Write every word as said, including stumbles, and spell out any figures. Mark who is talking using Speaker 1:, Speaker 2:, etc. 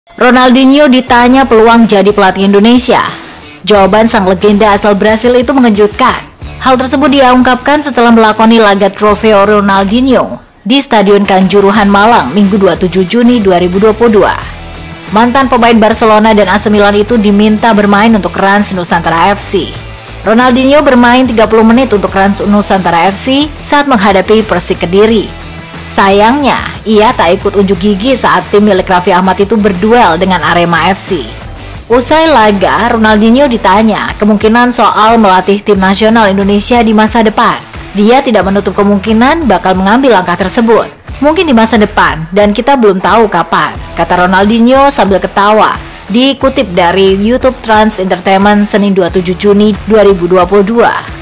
Speaker 1: Ronaldinho ditanya peluang jadi pelatih Indonesia. Jawaban sang legenda asal Brasil itu mengejutkan. Hal tersebut dia ungkapkan setelah melakoni laga Trofeo Ronaldinho di Stadion Kanjuruhan Malang Minggu dua puluh tujuh Juni dua ribu dua puluh dua. Mantan pemain Barcelona dan A C Milan itu diminta bermain untuk Rans Nusantara F C. Ronaldinho bermain tiga puluh menit untuk Rans Nusantara F C saat menghadapi Persik Kediri. Sayangnya, ia tak ikut unjuk gigi saat tim milik Raffi Ahmad itu berduel dengan Arema F C. Usai laga, Ronaldinho ditanya kemungkinan soal melatih tim nasional Indonesia di masa depan. Dia tidak menutup kemungkinan bakal mengambil langkah tersebut. Mungkin di masa depan, dan kita belum tahu kapan, kata Ronaldinho sambil ketawa. Dikutip dari YouTube Trans Entertainment Senin dua puluh tujuh Juni dua ribu dua puluh dua.